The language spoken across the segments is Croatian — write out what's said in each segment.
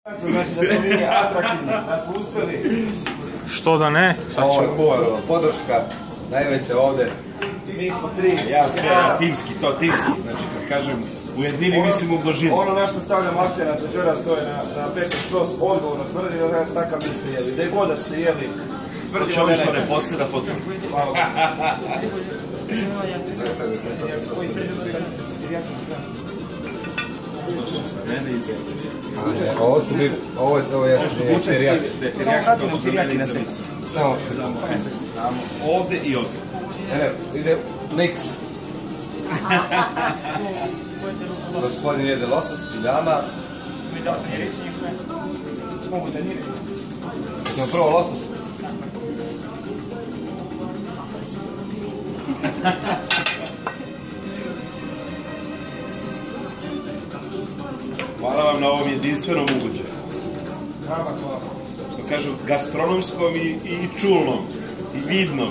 Znači da smo mi atraktivni, da smo uspjeli. Što da ne? Ovo je Buvarova podrška, najveća ovdje. Mi smo tri. Ja sve timski, to timski. Znači kad kažem ujednini mislim u množini. Ono na što stavljam akcenat večeras to je na pepper sos, odgovorno tvrdi da takav niste jeli. Da je god da ste jeli, tvrdi Čovjek što ne postoji da potvrdi. Ovo je terijaki. Samo vratimo terijaki na srcu. Samo Ovdje i ovdje. ide mix. Gospodin jede losos i dama. Mogu da nije. Ćemo prvo losos. Hvala vam na ovom jedinstvenom ugođaju. Hvala. Što kažu gastronomskom i čulnom i vidnom.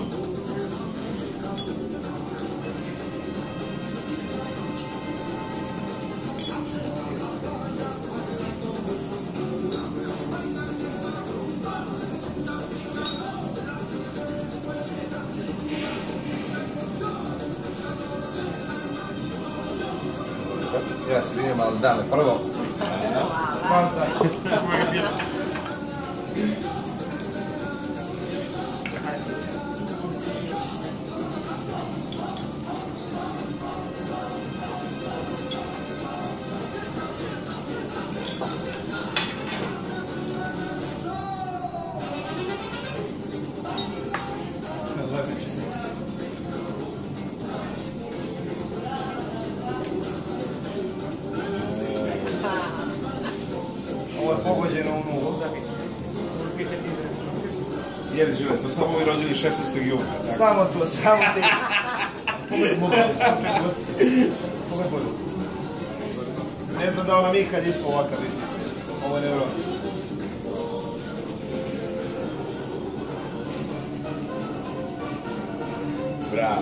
Ja se vidim, ali dame prvo. Ovo je pogođeno u nulu. Jeli žive, to samo ovi rođeni 16. juna. Samo to, samo ti. Pogledaj boju. Ne znam da ona nikad ispao ovakav biti. Ovo je nevjerojatno. Bravo.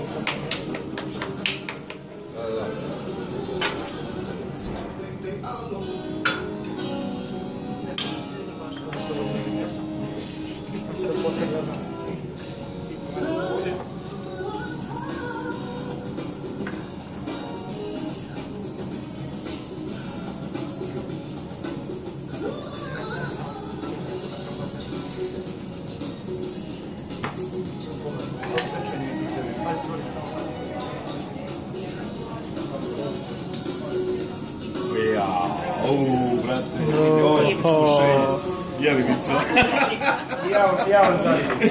Brate, ovo je iskušenje. Jeli Mico? Ja vam zavidim.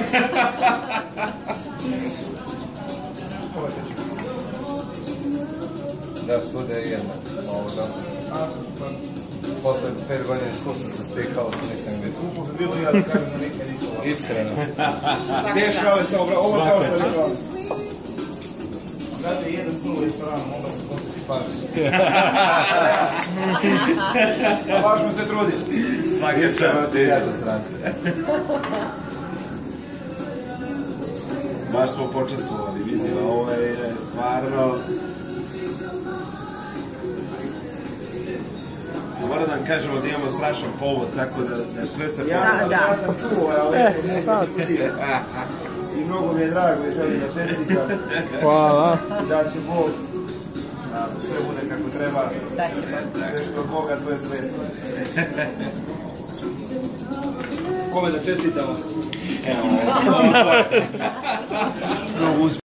Da, svude je jedna. Ovo da sam. Posle 5 godina iskustva sa steakhouse nisam vidio. Upo bi bilo ja da kažem da nikad ništa. Iskreno. Teško, ali samo ovo kao sam rekao. Brate, jedan stol u restoranu, onda se poslije paži. Važno se truditi. Svaki čast. Jača stranca. Baš smo počestvovali, vidimo, ovo je stvarno... Moram da vam kažemo da imamo strašan povod, tako da sve se... Ja sam čuo, ali i mnogo mi je drago i želim da čestitam. Hvala. Da će Bog, sve bude kako treba. Sve što od Boga, to je sve. Kome da čestitamo? Evo,